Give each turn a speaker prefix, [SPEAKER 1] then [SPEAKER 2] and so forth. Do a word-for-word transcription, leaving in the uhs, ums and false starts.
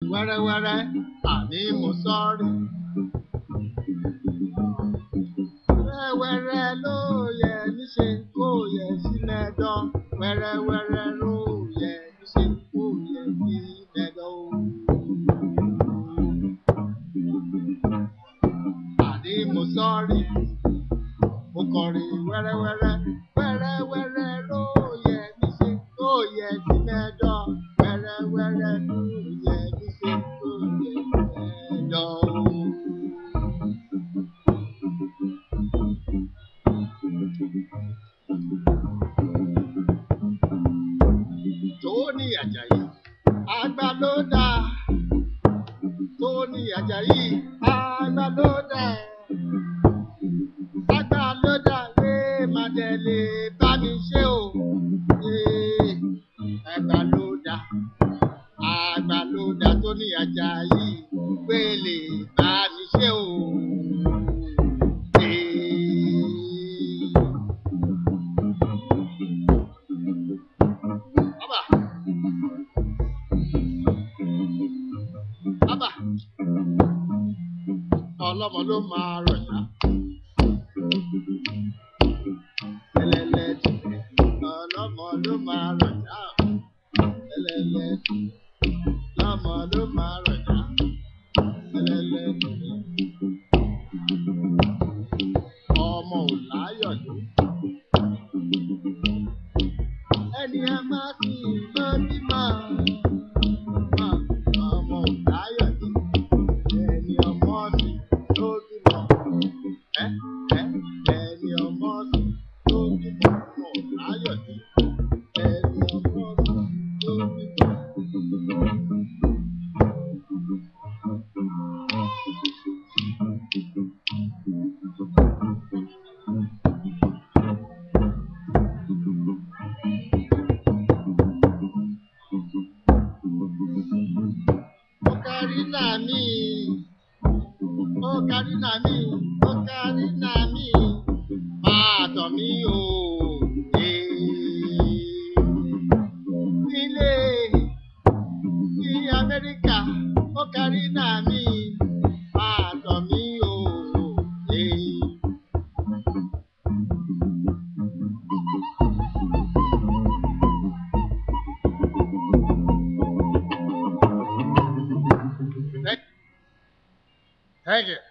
[SPEAKER 1] wẹ́rẹ́wẹ́rẹ́ àní mo sọ́rí. Wẹ́rẹ́wẹ́rẹ́ ló yẹ níṣe kó yẹ sí mẹ́dọ̀. Wẹ́rẹ́wẹ́rẹ́ ló yẹ níṣe kó yẹ sí mẹ́dọ̀. Àní mo sọ́rí. Mo kọrin wẹ́rẹ́wẹ́rẹ́. Wẹ́rẹ́wẹ́rẹ́ ló yẹ níṣe kó yẹ sí mẹ́dọ̀. Wẹ́rẹ́wẹ́rẹ́ ló yẹ níṣe kó yẹ sí mẹ́dọ̀. Tóní Àjàyí àgbà ló dà. Tóní Àjàyí àgbà ló dà. Àgbà ló dà lé màdẹ̀lé bá mi ṣe o. Àgbà ló dà. Àgbà ló dà Tóní Àjàyí pé lè bá mi ṣe o. Bàbá. Bàbá. Ọlọ́mọ ló máa rọ̀ṣà. Ẹlẹ́lẹ́ ọlọ́mọ ló máa rọ̀ṣà. Ẹlẹ́lẹ́ ọlọ́mọ ló máa rọ̀ṣà. Ẹlẹ́lẹ́ ọmọ ò láyọ̀ ló. Ẹni a máa fi ìmọ̀ bímọ. Ọmọ ò láyọ̀ ló. Ẹni ọmọ sì ló bímọ. Ẹ ẹ ẹni ọmọ sì ló bímọ. Ọmọ ò láyọ̀ ló. Ẹni ọmọ sì ló bímọ. Ocarina mi, Ocarina mi, Ocarina mi, máa tọ̀ mí o. Nílé ní Amẹ́ríkà, Ocarina mi, máa tọ̀ mí o. Thank you.